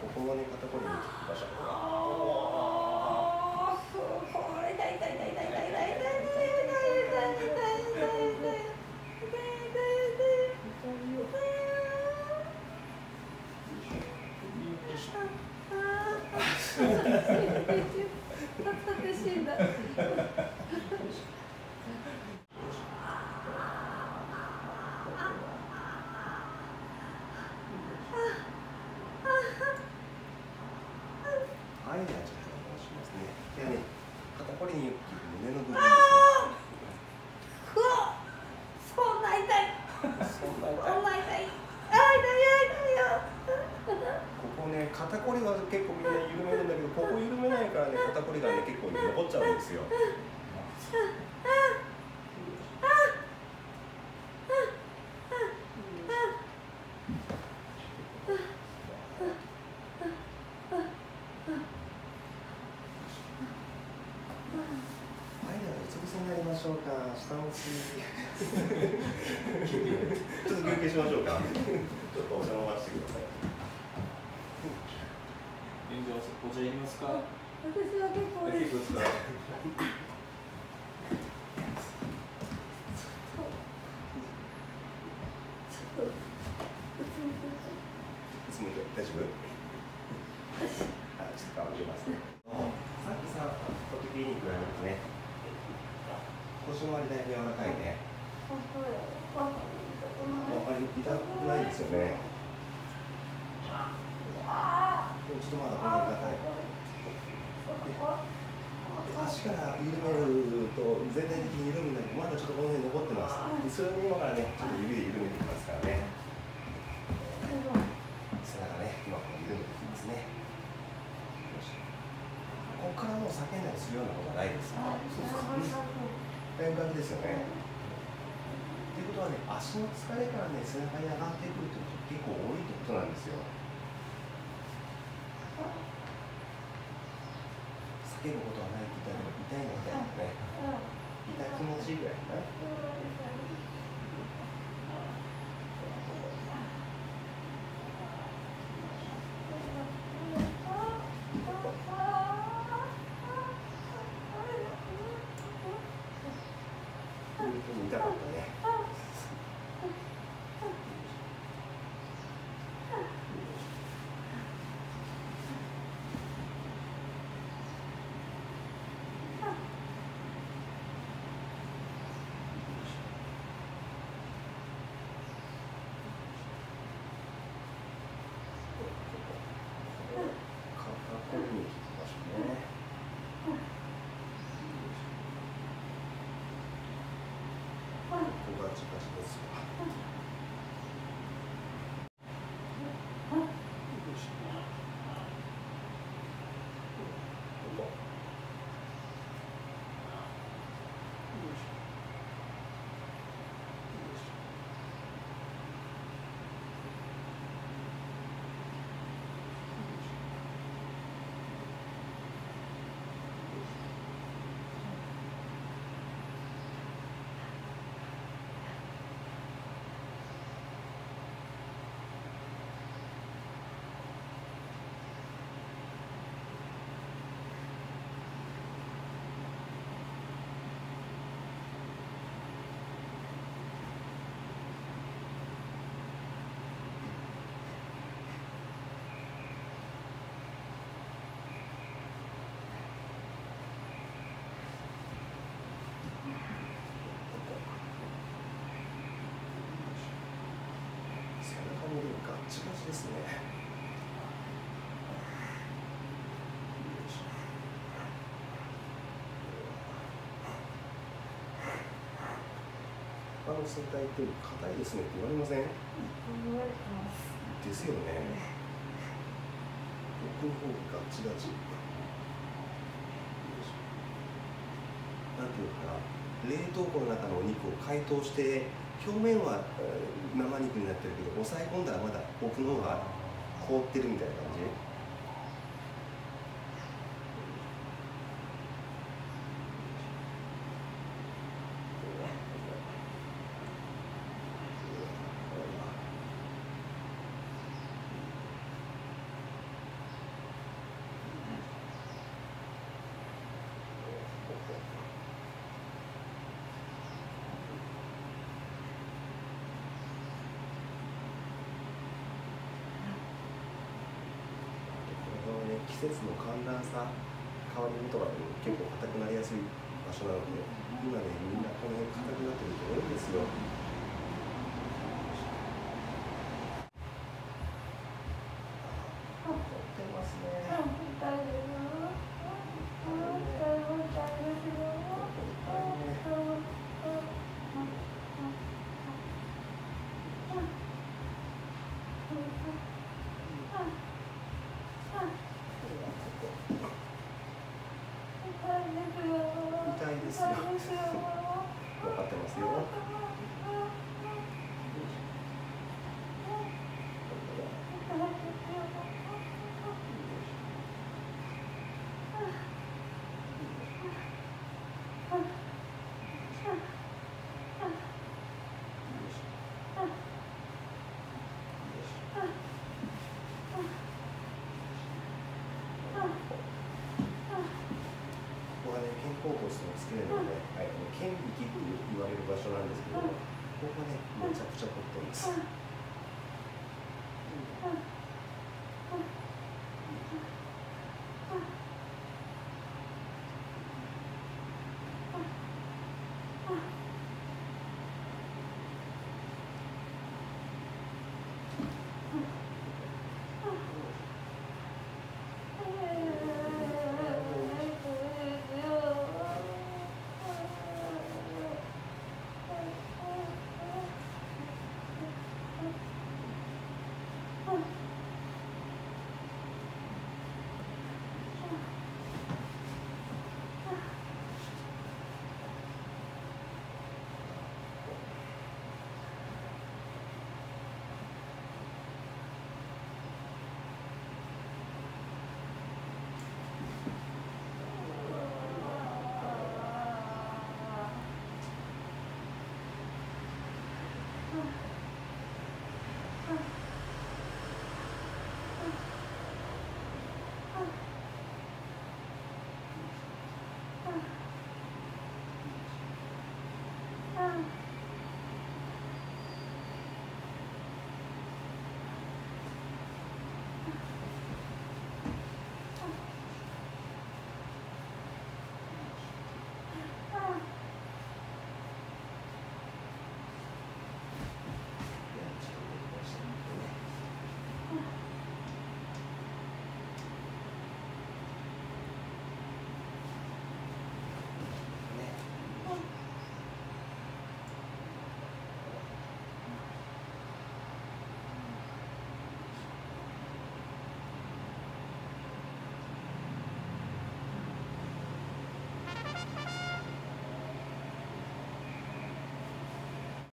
ここね、肩こりに効きましょう。はい、じゃあちょっとお願いしますね。でね、肩こりによく効く胸の部分ですね。 そんな痛い。 そんな痛い。 そんな痛い。 ここね、肩こりは結構みんな緩めるんだけど、ここ緩めないからね、肩こりがね、結構ね、残っちゃうんですよ。はい、ではうつ伏せになりましょうか。下持ち。ちょっと休憩しましょうか。ちょっとお茶飲ませてください。 お茶いりますか？ 私は結構です。 結構ですか？ つむいて大丈夫？はい、ちょっと顔入れますね。さっきさ、時計に比べるとね、腰の周りだいぶ柔らかいね。あんまり痛くないですよね。でもちょっとまだ骨が硬い。足から緩めると全体的に緩むんだけど、まだちょっとこの辺残ってます。それを今からね、ちょっと指で緩めていきますからね。背中ね、今こう緩めていきますね。ここからもう叫んだりするようなことはないですか？そうですか。だいぶ楽ですよね。ということはね、足の疲れからね、背中に上がってくるということ結構多いってことなんですよ。叫ぶことはないって言ったら痛いのみたいなね。痛気持ちいいぐらいかな。痛かったね。肩こりに効きましょうね。ここがチカチカですわ。背中もでもガッチガチですね。他の整体って硬いですねって言われません？ 言われてます。 ですよね。奥の方がガッチガチ。なんていうかな、冷凍庫の中のお肉を解凍して表面は生肉になってるけど、押さえ込んだらまだ奥の方が凍ってるみたいな感じ。 季節の寒暖差変わり目とかでも結構硬くなりやすい場所なので、今ねみんなこの辺硬くなってる人多いんですよ。凝ってますね。痛いですよ。分かってますよ。ここがね、肩甲骨の付け根のね、肩壁って言われる場所なんですけど、ここがね、めちゃくちゃ凝ってます。